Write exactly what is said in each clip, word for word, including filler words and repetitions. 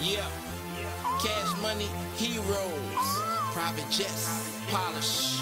Yeah, cash money, heroes, private jets, polish,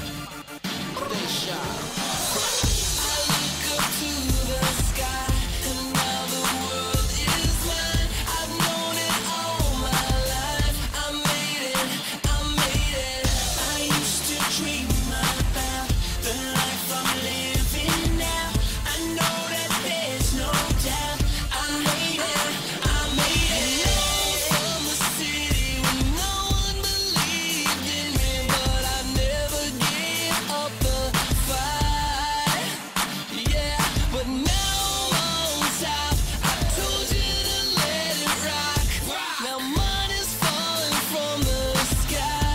they shot. I look up to the sky, and now the world is mine. I've known it all my life. I made it, I made it. I used to dream about the life I'm living now. I know that there's no doubt. I made it, I made it. From the city when no one believed in me, but I never gave up the fight. Yeah, but now I'm on top. I told you to let it rock. Now money's falling from the sky.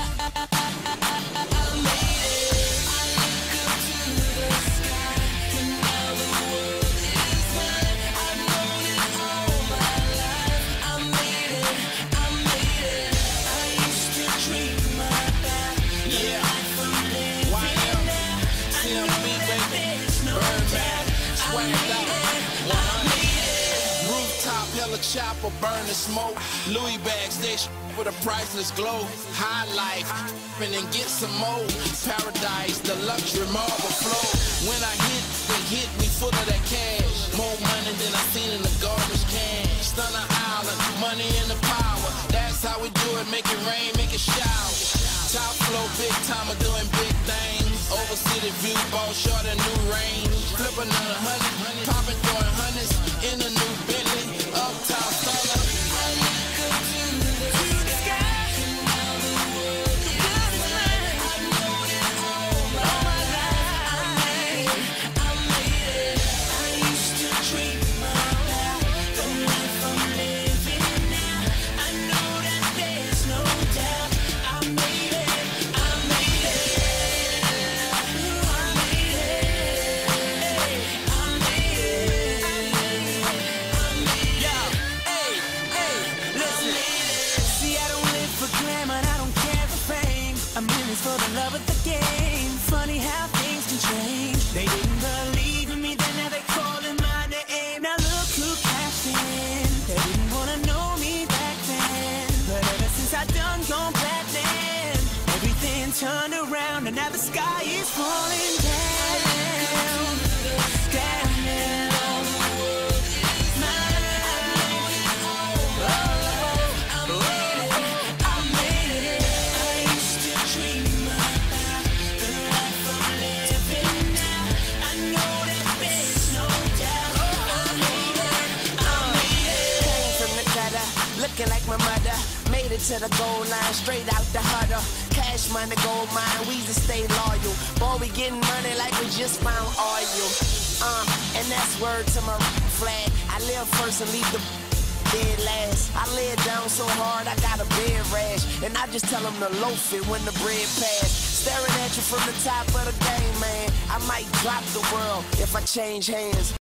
I made it. I look up to the sky, and now the world is mine. I've known it all my life. I made it, I made it. I used to dream about the life I'm living now. I know that there's no doubt. I made it, I made it. Rooftop, hella chopper, burning smoke. Louis bags, they sh- with a priceless glow. High life, and then get some more. Paradise, the luxury marble flow. When I hit, they hit me full of that cash. More money than I seen in the garbage can. Stunner Island, money and the power. That's how we do it, make it rain, make it shower. Top flow, big timer, doing big things. Over city view, ball short and new range. Flip another hundred, popping, throwing hundreds in a new Bentley. Uptown stunner. I look up to the sky, and now the world is mine. I've known it all my life. I made it, I made it. I used to dream about the life I'm living now. I know that there's no doubt. I made it, I made it. I made it, I made it, I made it. Yo, hey, hey, listen. See, I don't live for glamour, I don't care for fame. I'm in this for the love of the game. Funny how things can change. They didn't believe in me, then now they calling my name. Now look who cashed in. They didn't wanna know me back then, but ever since I done gone platinum, everything turned around, and now the sky is falling down. Down now. Looking like my mother, made it to the goal line, straight out the huddle. Cash money, gold mine, we just stay loyal. Boy, we getting money like we just found oil. Uh, and that's word to my flag. I live first and leave the dead last. I lay it down so hard, I got a bed rash. And I just tell them to loaf it when the bread pass. Staring at you from the top of the game, man. I might drop the world if I change hands.